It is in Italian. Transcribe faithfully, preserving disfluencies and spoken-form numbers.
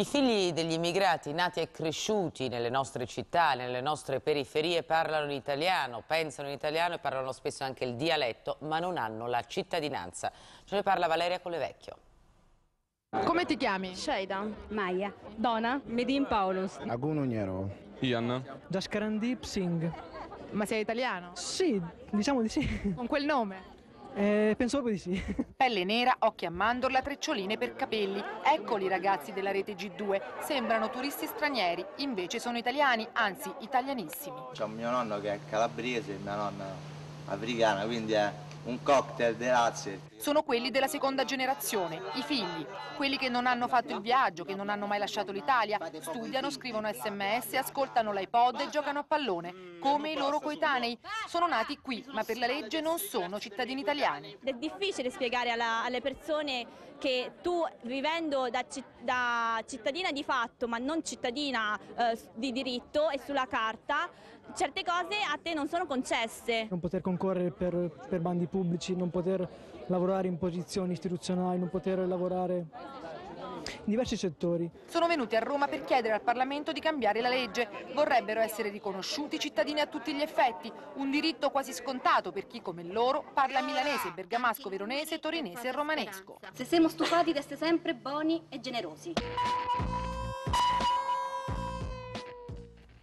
I figli degli immigrati nati e cresciuti nelle nostre città, nelle nostre periferie parlano in italiano, pensano in italiano e parlano spesso anche il dialetto, ma non hanno la cittadinanza. Ce ne parla Valeria Colevecchio. Come ti chiami? Sheida. Maya. Dona. Medin Paulus. Aguno Niero. Ian. Jaskarandip Singh. Ma sei italiano? Sì, diciamo di sì. Con quel nome? Eh, penso proprio di sì. Pelle nera, occhi a mandorla, treccioline per capelli. Eccoli i ragazzi della rete G due. Sembrano turisti stranieri, invece sono italiani, anzi italianissimi. C'ho mio nonno che è calabrese e mia nonna africana, quindi è un cocktail di razze. Sono quelli della seconda generazione, i figli, quelli che non hanno fatto il viaggio, che non hanno mai lasciato l'Italia, studiano, scrivono sms, ascoltano l'iPod e giocano a pallone, come i loro coetanei. Sono nati qui, ma per la legge non sono cittadini italiani. È difficile spiegare alla, alle persone che tu, vivendo da, da cittadina di fatto, ma non cittadina eh, di diritto e sulla carta, certe cose a te non sono concesse. Non poter concorrere per, per bandi pubblici, non poter lavorare in posizioni istituzionali, non poter lavorare in diversi settori. Sono venuti a Roma per chiedere al Parlamento di cambiare la legge. Vorrebbero essere riconosciuti cittadini a tutti gli effetti, un diritto quasi scontato per chi come loro parla milanese, bergamasco, veronese, torinese e romanesco. Se siamo stufati di essere sempre buoni e generosi.